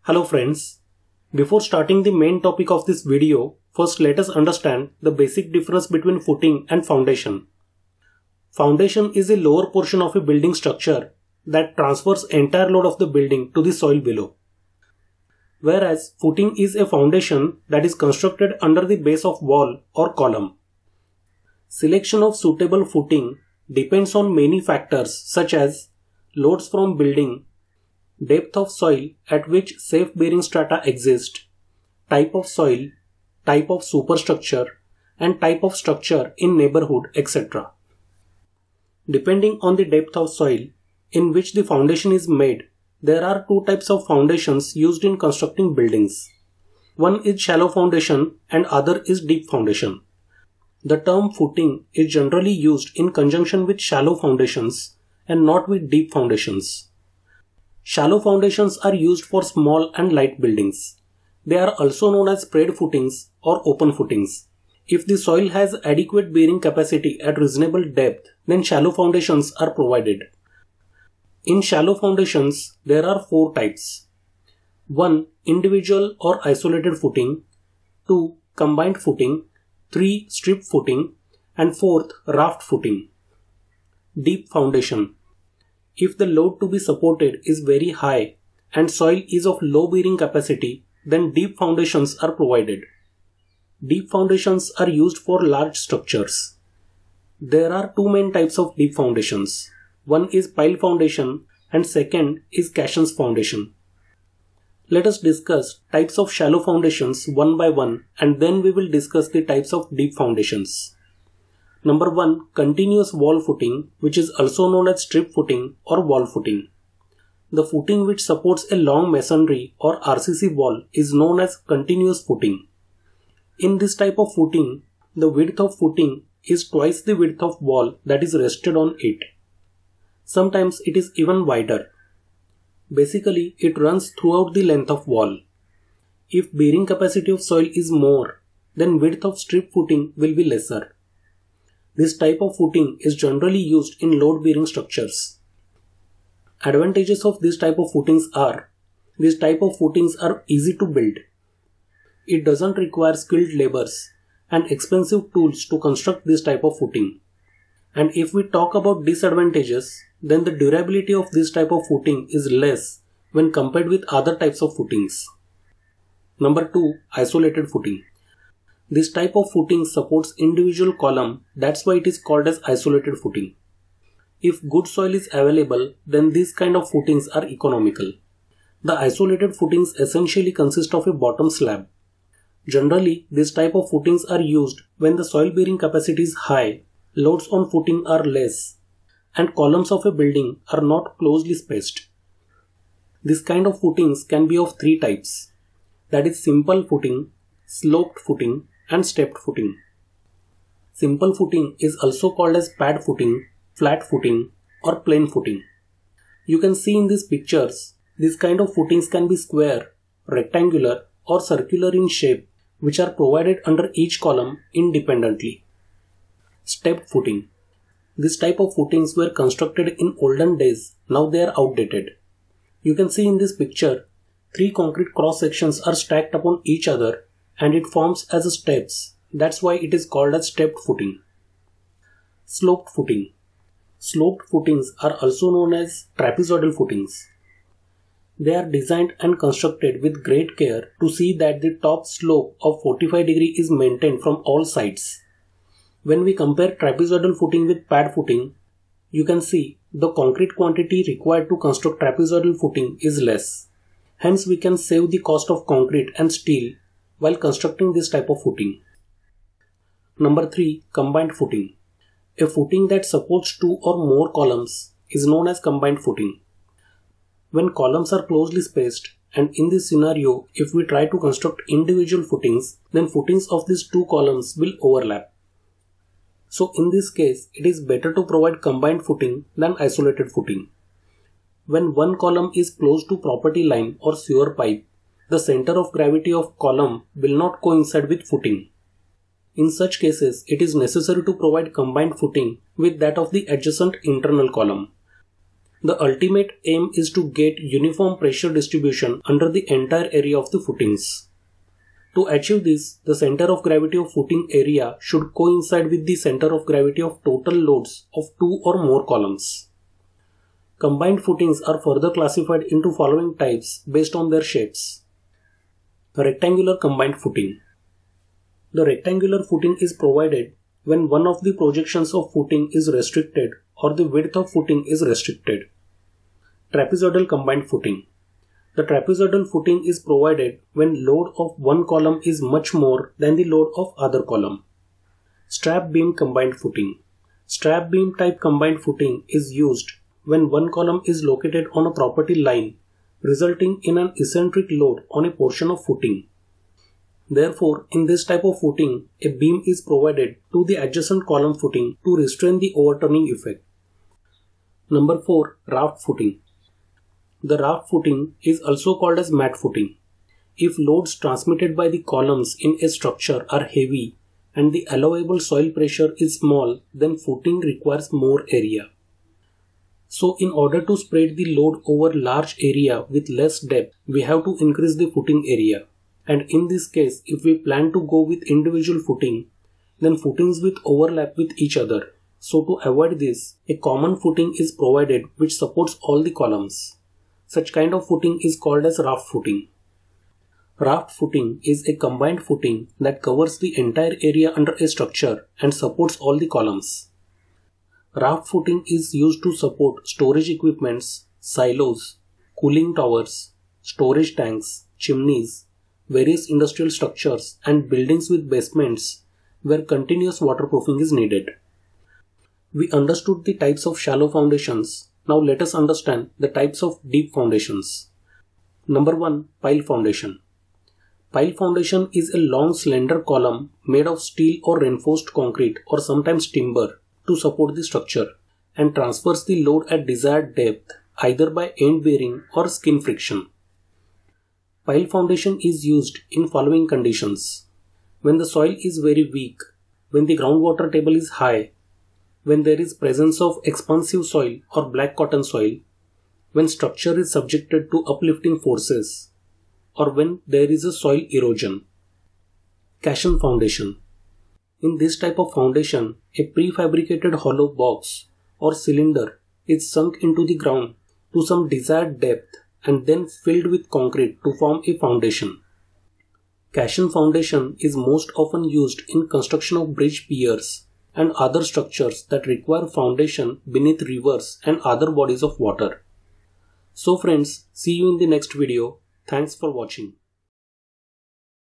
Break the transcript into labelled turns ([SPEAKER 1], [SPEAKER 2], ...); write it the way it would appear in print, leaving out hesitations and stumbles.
[SPEAKER 1] Hello friends. Before starting the main topic of this video, first let us understand the basic difference between footing and foundation. Foundation is a lower portion of a building structure that transfers entire load of the building to the soil below. Whereas footing is a foundation that is constructed under the base of wall or column. Selection of suitable footing depends on many factors such as loads from building, depth of soil at which safe bearing strata exist, type of soil, type of superstructure, and type of structure in neighborhood, etc. Depending on the depth of soil in which the foundation is made, there are two types of foundations used in constructing buildings. One is shallow foundation and other is deep foundation. The term footing is generally used in conjunction with shallow foundations and not with deep foundations. Shallow foundations are used for small and light buildings. They are also known as spread footings or open footings. If the soil has adequate bearing capacity at reasonable depth, then shallow foundations are provided. In shallow foundations, there are four types. 1. Individual or isolated footing. 2. Combined footing. 3. Strip footing. And 4th, raft footing. Deep foundation. If the load to be supported is very high and soil is of low bearing capacity, then deep foundations are provided. Deep foundations are used for large structures. There are two main types of deep foundations. One is pile foundation and second is caissons foundation. Let us discuss types of shallow foundations one by one and then we will discuss the types of deep foundations. Number 1. Continuous wall footing, which is also known as strip footing or wall footing. The footing which supports a long masonry or RCC wall is known as continuous footing. In this type of footing, the width of footing is twice the width of wall that is rested on it. Sometimes it is even wider. Basically, it runs throughout the length of wall. If bearing capacity of soil is more, then width of strip footing will be lesser. This type of footing is generally used in load-bearing structures. Advantages of this type of footings are, these type of footings are easy to build. It doesn't require skilled laborers and expensive tools to construct this type of footing. And if we talk about disadvantages, then the durability of this type of footing is less when compared with other types of footings. Number 2. Isolated footing. This type of footing supports individual column, that's why it is called as isolated footing. If good soil is available, then these kind of footings are economical. The isolated footings essentially consist of a bottom slab. Generally, this type of footings are used when the soil bearing capacity is high, loads on footing are less, and columns of a building are not closely spaced. This kind of footings can be of three types, that is simple footing, sloped footing, and stepped footing. Simple footing is also called as pad footing, flat footing, or plain footing. You can see in these pictures, these kind of footings can be square, rectangular, or circular in shape, which are provided under each column independently. Stepped footing. This type of footings were constructed in olden days, now they are outdated. You can see in this picture, three concrete cross sections are stacked upon each other and it forms as steps. That's why it is called as stepped footing. Sloped footing. Sloped footings are also known as trapezoidal footings. They are designed and constructed with great care to see that the top slope of 45 degrees is maintained from all sides. When we compare trapezoidal footing with pad footing, you can see the concrete quantity required to construct trapezoidal footing is less. Hence we can save the cost of concrete and steel while constructing this type of footing. Number 3. Combined footing. A footing that supports two or more columns is known as combined footing. When columns are closely spaced, and in this scenario, if we try to construct individual footings, then footings of these two columns will overlap. So in this case, it is better to provide combined footing than isolated footing. When one column is close to property line or sewer pipe, the center of gravity of column will not coincide with footing. In such cases, it is necessary to provide combined footing with that of the adjacent internal column. The ultimate aim is to get uniform pressure distribution under the entire area of the footings. To achieve this, the center of gravity of footing area should coincide with the center of gravity of total loads of two or more columns. Combined footings are further classified into following types based on their shapes. Rectangular combined footing. The rectangular footing is provided when one of the projections of footing is restricted or the width of footing is restricted. Trapezoidal combined footing. The trapezoidal footing is provided when load of one column is much more than the load of other column. Strap beam combined footing. Strap beam type combined footing is used when one column is located on a property line, resulting in an eccentric load on a portion of footing. Therefore, in this type of footing, a beam is provided to the adjacent column footing to restrain the overturning effect. Number 4. Raft footing. The raft footing is also called as mat footing. If loads transmitted by the columns in a structure are heavy and the allowable soil pressure is small, then footing requires more area. So in order to spread the load over large area with less depth, we have to increase the footing area. And in this case, if we plan to go with individual footing, then footings will overlap with each other. So to avoid this, a common footing is provided which supports all the columns. Such kind of footing is called as raft footing. Raft footing is a combined footing that covers the entire area under a structure and supports all the columns. Raft footing is used to support storage equipments, silos, cooling towers, storage tanks, chimneys, various industrial structures and buildings with basements where continuous waterproofing is needed. We understood the types of shallow foundations. Now let us understand the types of deep foundations. Number 1. Pile foundation. Pile foundation is a long slender column made of steel or reinforced concrete or sometimes timber to support the structure and transfers the load at desired depth either by end bearing or skin friction. Pile foundation is used in following conditions: when the soil is very weak, when the groundwater table is high, when there is presence of expansive soil or black cotton soil, when structure is subjected to uplifting forces, or when there is a soil erosion. Caisson foundation. In this type of foundation, a prefabricated hollow box or cylinder is sunk into the ground to some desired depth and then filled with concrete to form a foundation. Caisson foundation is most often used in construction of bridge piers and other structures that require foundation beneath rivers and other bodies of water. So friends, see you in the next video. Thanks for watching.